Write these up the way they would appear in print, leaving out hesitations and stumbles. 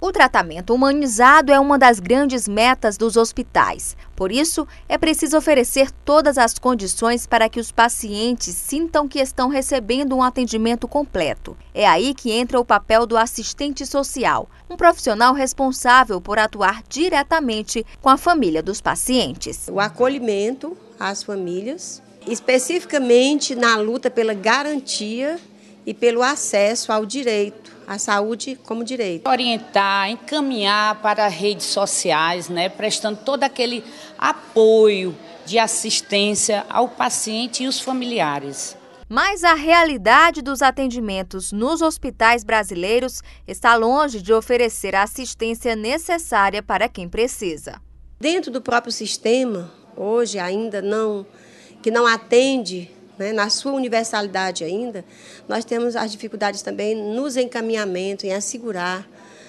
O tratamento humanizado é uma das grandes metas dos hospitais. Por isso, é preciso oferecer todas as condições para que os pacientes sintam que estão recebendo um atendimento completo. É aí que entra o papel do assistente social, um profissional responsável por atuar diretamente com a família dos pacientes. O acolhimento às famílias, especificamente na luta pela garantia e pelo acesso ao direito, à saúde como direito. Orientar, encaminhar para redes sociais, prestando todo aquele apoio de assistência ao paciente e os familiares. Mas a realidade dos atendimentos nos hospitais brasileiros está longe de oferecer a assistência necessária para quem precisa. Dentro do próprio sistema, hoje ainda que não atende, na sua universalidade ainda, nós temos as dificuldades também nos encaminhamentos, em assegurar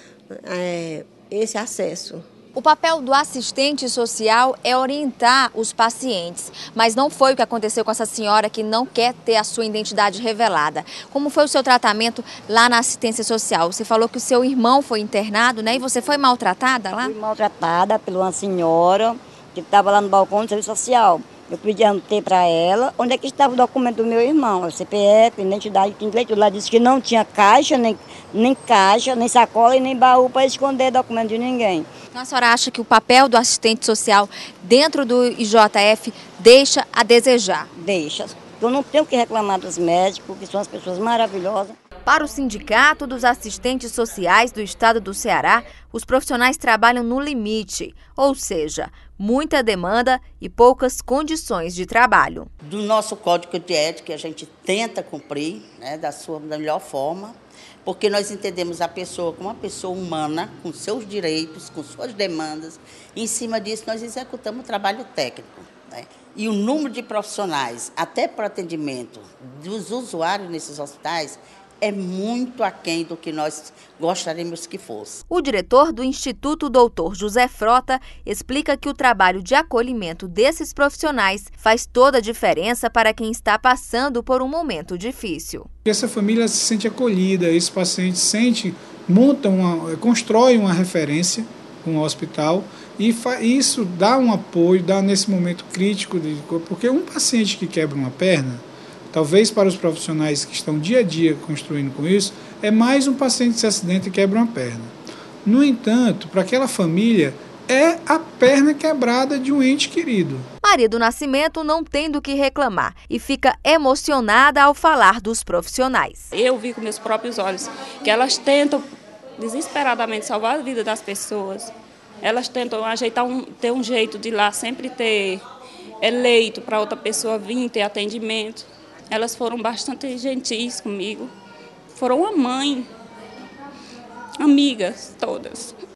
esse acesso. O papel do assistente social é orientar os pacientes, mas não foi o que aconteceu com essa senhora que não quer ter a sua identidade revelada. Como foi o seu tratamento lá na assistência social? Você falou que o seu irmão foi internado, e você foi maltratada lá? Fui maltratada por uma senhora que estava lá no balcão do serviço social. Eu pedi para ela onde é que estava o documento do meu irmão, o CPF, identidade, tudo. Ela disse que não tinha caixa, nem sacola e nem baú para esconder documento de ninguém. Então a senhora acha que o papel do assistente social dentro do IJF deixa a desejar? Deixa. Eu não tenho que reclamar dos médicos, que são as pessoas maravilhosas. Para o Sindicato dos Assistentes Sociais do Estado do Ceará, os profissionais trabalham no limite, ou seja, muita demanda e poucas condições de trabalho. Do nosso código de ética, a gente tenta cumprir da melhor forma, porque nós entendemos a pessoa como uma pessoa humana, com seus direitos, com suas demandas, e em cima disso nós executamos o trabalho técnico. E o número de profissionais, até para atendimento dos usuários nesses hospitais, é muito aquém do que nós gostaríamos que fosse. O diretor do Instituto Dr. José Frota explica que o trabalho de acolhimento desses profissionais faz toda a diferença para quem está passando por um momento difícil. Essa família se sente acolhida, esse paciente constrói uma referência com o hospital e isso dá um apoio, dá nesse momento crítico, porque um paciente que quebra uma perna, talvez para os profissionais que estão dia a dia construindo com isso, é mais um paciente que se acidenta e quebra uma perna. No entanto, para aquela família, é a perna quebrada de um ente querido. Maria do Nascimento não tem do que reclamar e fica emocionada ao falar dos profissionais. Eu vi com meus próprios olhos que elas tentam desesperadamente salvar a vida das pessoas. Elas tentam ter um jeito de lá sempre ter leito para outra pessoa vir ter atendimento. Elas foram bastante gentis comigo. Foram uma mãe, amigas todas.